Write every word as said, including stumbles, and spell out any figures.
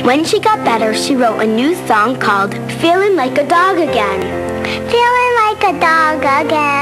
When she got better, she wrote a new song called Feelin' Like a Dog Again. Feeling like a dog again.